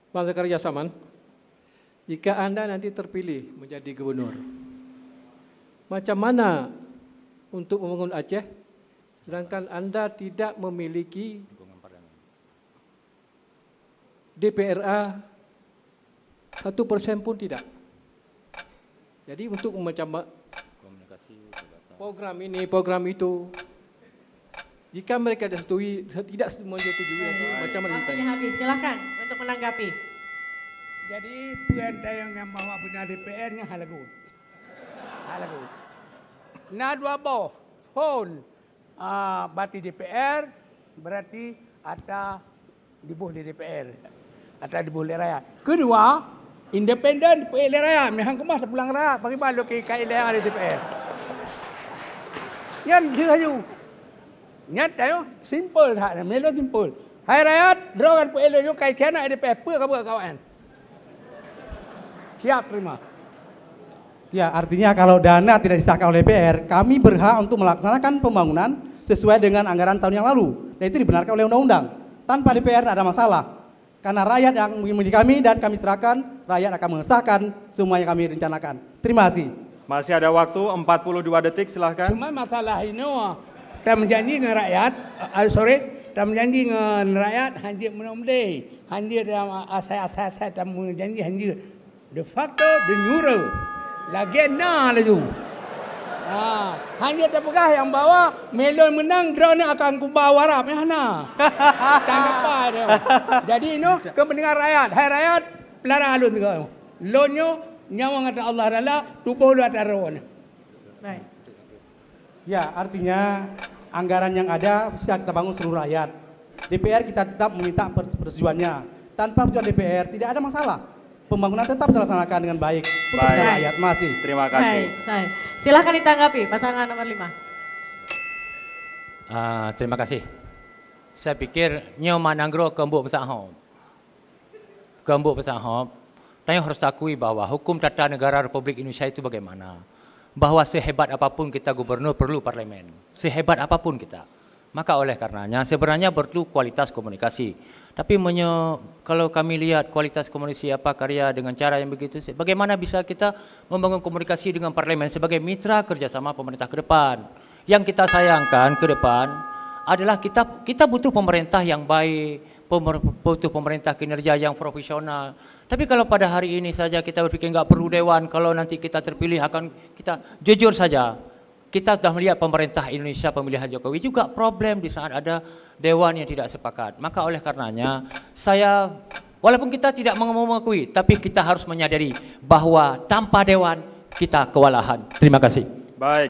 Bang Zakaria Saman, jika Anda nanti terpilih menjadi gubernur, macam mana untuk membangun Aceh sedangkan Anda tidak memiliki DPRA 1% pun tidak. Jadi untuk macam program ini, program itu, jika mereka tidak menyetujui, macam mana Waktunya habis, silakan untuk menanggapi. Jadi perintah yang bawa benar DPR-nya halagut. Nah dua boh, pun berarti DPR berarti ada dibuh di DPR, ada dibuh oleh rakyat. Kedua, independen oleh rakyat, mehang kemas pulang rakyat, bagi malu ke kaila yang ada di DPR. Yan saja. Nyat tayo, simple tak, melo simple. Hai rakyat, drogan oleh yo kai kena DPR, apa kawan? Siap terima. Ya, artinya kalau dana tidak disahkan oleh DPR, kami berhak untuk melaksanakan pembangunan sesuai dengan anggaran tahun yang lalu. Dan itu dibenarkan oleh undang-undang. Tanpa DPR tidak ada masalah. Karena rakyat yang memilih kami dan kami serahkan, rakyat akan mengesahkan semua yang kami rencanakan. Terima kasih. Masih ada waktu 42 detik, silahkan. Cuma masalah ini, kita menjanji dengan rakyat, kita menjanji dengan rakyat, hanya menomdai, hanya dalam asai-asai, kita menjanji hanya de facto, de jure, lagi na lagi. Hanya terpegah yang bawa melon menang, drone akan kubah warap, mana? Tak apa dia. Jadi ini kepentingan rakyat. Hai rakyat, pelara alun kau. Lonyo nyawa ngata Allah rala, tubuh lu atas rawan. Baik. Ya, artinya anggaran yang ada bisa kita bangun seluruh rakyat. DPR kita tetap meminta persetujuannya. Tanpa persetujuan DPR tidak ada masalah. Pembangunan tetap dilaksanakan dengan baik untuk rakyat. Masih. Terima kasih. Baik. Silakan ditanggapi pasangan nomor 5. Terima kasih. Saya pikir nyo mananggro kembuk pesahom. Kembuk pesahom. Tanya harus akui bahwa hukum tata negara Republik Indonesia itu bagaimana. Bahwa sehebat apapun kita gubernur perlu parlemen. Sehebat apapun kita. Maka oleh karenanya sebenarnya perlu kualitas komunikasi. Tapi kalau kami lihat kualitas komunikasi apa karya dengan cara yang begitu, bagaimana bisa kita membangun komunikasi dengan parlemen sebagai mitra kerjasama pemerintah ke depan? Yang kita sayangkan ke depan adalah kita butuh pemerintah yang baik, butuh pemerintah kinerja yang profesional. Tapi kalau pada hari ini saja kita berpikir nggak perlu dewan, kalau nanti kita terpilih akan kita jujur saja. Kita sudah melihat pemerintah Indonesia pemilihan Jokowi juga problem di saat ada dewan yang tidak sepakat. Maka oleh karenanya saya, walaupun kita tidak mengakui, tapi kita harus menyadari bahwa tanpa dewan kita kewalahan. Terima kasih. Baik.